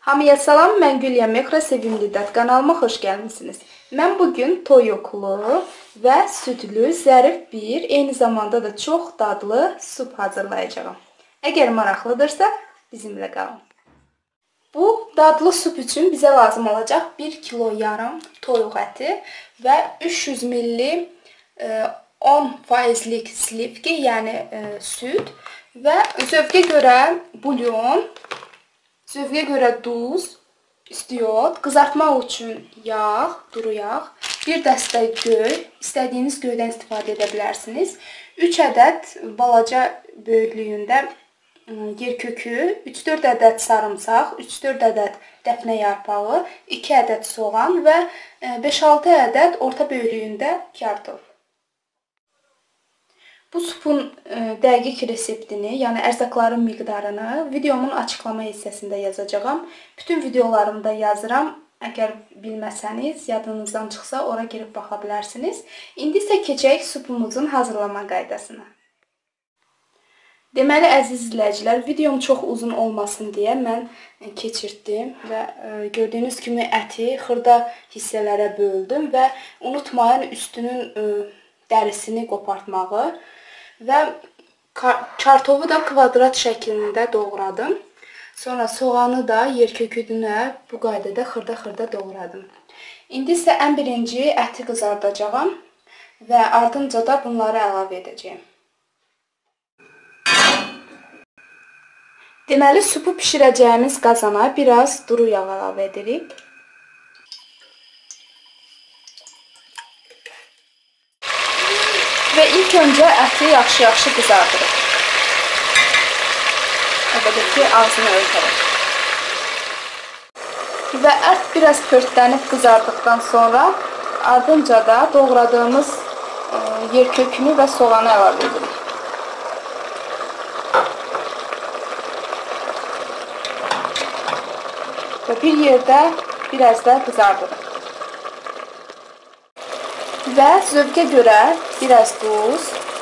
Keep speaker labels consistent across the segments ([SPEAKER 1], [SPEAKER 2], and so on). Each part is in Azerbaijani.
[SPEAKER 1] Hamıya salam, mən Gülya Mekra Sevimli Dad kanalıma xoş gəlmisiniz. Mən bugün toyuqlu və südlü, zərif bir, eyni zamanda da çox dadlı sup hazırlayacağım. Əgər maraqlıdırsa, bizimlə qalın. Bu dadlı sup üçün bizə lazım olacaq 1,5 kg toyuq əti və 300 ml 10%lik slivki, yəni süd və zövqə görə bulyon, zövqə görə duz, istiot, qızartmaq üçün yağ, duru yağ, bir dəstə göy, istədiyiniz göydən istifadə edə bilərsiniz. 3 ədəd balaca böyüklüyündə yer kökü, 3-4 ədəd sarımsaq, 3-4 ədəd dəfnə yarpağı, 2 ədəd soğan və 5-6 ədəd orta böyüklüyündə kartof. Bu supun dəqiq reseptini, yəni ərzaqların miqdarını videomun açıqlama hissəsində yazacağam. Bütün videolarımda yazıram. Əgər bilməsəniz, yadınızdan çıxsa, ora girib baxa bilərsiniz. İndi isə keçək supumuzun hazırlama qaydasına. Deməli, əziz izləyicilər, videom çox uzun olmasın deyə mən keçirtdim və gördüyünüz kimi əti xırda hissələrə böldüm və unutmayın üstünün dərisini qopartmağı. Və kartofu da kvadrat şəklində doğradım. Sonra soğanı da yer kökünə bu qaydada xırda-xırda doğradım. İndi isə ən birinci əti qızardacağam və ardınca da bunları əlavə edəcəyim. Deməli, supu bişirəcəyimiz qazana biraz duru yağ əlavə edirik. Və ilk öncə əti yaxşı-yaxşı qızardırıq. Əlbəttə ki, ağzını örtərək. Və ət biraz pörtlənib qızardıqdan sonra ardınca da doğradığımız yer kökünü və soğanı əlavə edirik. Və bir yerdə biraz da qızardırıq. Və zövqə görə biraz duz,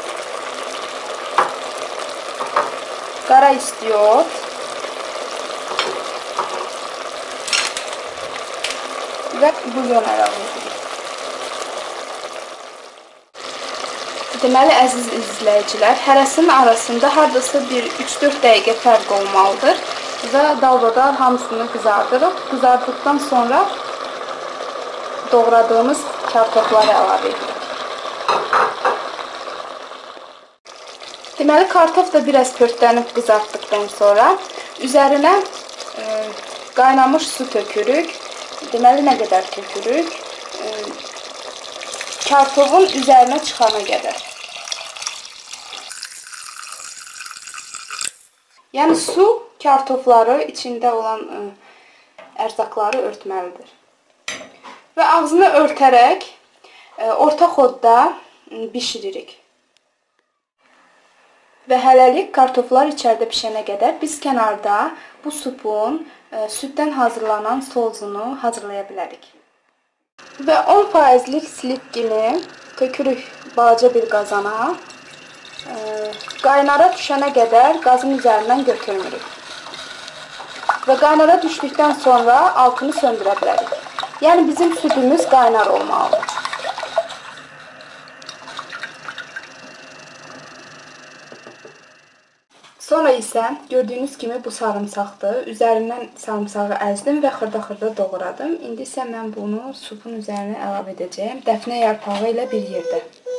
[SPEAKER 1] qara istiot və bulyon əlavə edirik. Deməli, əziz izləyicilər, hərəsinin arasında hardasa bir 3-4 dəqiqə fərq olmalıdır və dalbadal hamısını qızardırıq. Qızardıqdan sonra doğradığımız kartofları əlavə edirik. Deməli, kartof da biraz pörtlənib qızartdıqdan sonra üzərinə qaynamış su tökürük. Deməli, nə qədər tökürük? Kartofun üzərinə çıxana qədər. Yəni, su kartofları içində olan ərzaqları örtməlidir. Və ağzını örtərək orta xodda bişiririk. Və hələlik kartoflar içəridə pişənə qədər biz kənarda bu supun süddən hazırlanan sozunu hazırlaya bilərik. Və 10%lik slivkini tökürük balaca bir qazana. Qaynara düşənə qədər qazın üzərindən götürmürük. Və qaynara düşdükdən sonra altını söndürə bilərik. Yəni, bizim südümüz qaynar olmalıdır. Sonra isə gördüyünüz kimi bu sarımsaqdır. Üzərindən sarımsağı əzdim və xırda-xırda doğradım. İndi isə mən bunu supun üzərinə əlavə edəcəyim. Dəfnə yarpağı ilə bir yerdə.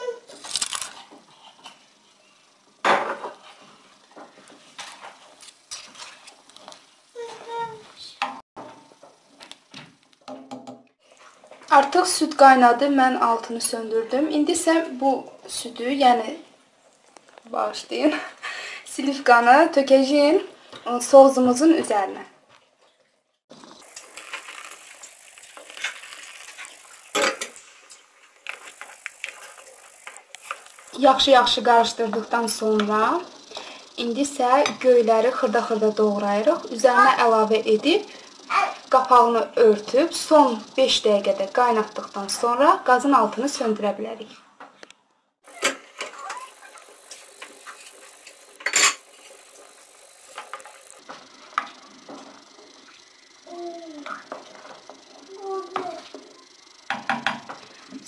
[SPEAKER 1] Artıq süd qaynadı, mən altını söndürdüm. İndi isə bu südü, yəni bağışlayın, slivkanı tökəcəyim sozumuzun üzərinə. Yaxşı-yaxşı qarışdırdıqdan sonra indi isə göyləri xırda-xırda doğrayırıq. Üzərinə əlavə edib qapağını örtüb son 5 dəqiqədə qaynatdıqdan sonra qazın altını söndürə bilərik.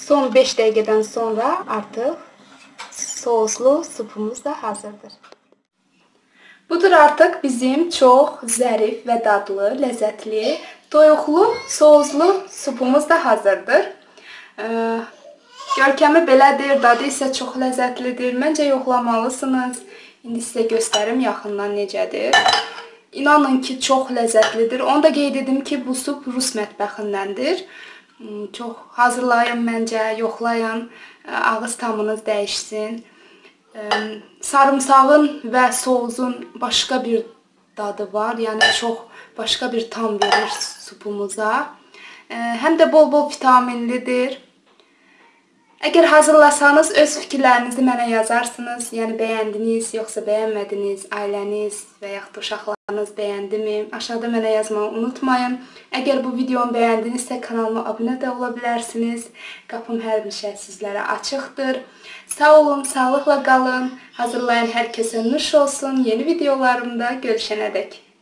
[SPEAKER 1] Son 5 dəqiqədən sonra artıq soslu supumuz da hazırdır. Budur artıq bizim çox zərif və dadlı, ləzzətli, doyuqlu, soslu supumuz da hazırdır. Görkəmi belədir, dadı isə çox ləzzətlidir. Məncə yoxlamalısınız. İndi sizə göstərim yaxından necədir. İnanın ki, çox ləzzətlidir. Onu da qeyd edim ki, bu sup Rus mətbəxindəndir. Çox hazırlayın məncə, yoxlayın, ağız tamınız dəyişsin. Sarımsağın və soğuzun başqa bir dadı var, yəni çox başqa bir tam verir supumuza. Həm də bol-bol vitaminlidir. Əgər hazırlasanız, öz fikirlərinizi mənə yazarsınız. Yəni, bəyəndiniz, yoxsa bəyənmədiniz, ailəniz və yaxud uşaqlarınız bəyəndimi? Aşağıda mənə yazmağı unutmayın. Əgər bu videomu bəyəndinizsə, kanalıma abunə də ola bilərsiniz. Qapım həmişə sizlərə açıqdır. Sağ olun, sağlıqla qalın. Hazırlayan hər kəsə nuş olsun. Yeni videolarımda görüşənədək.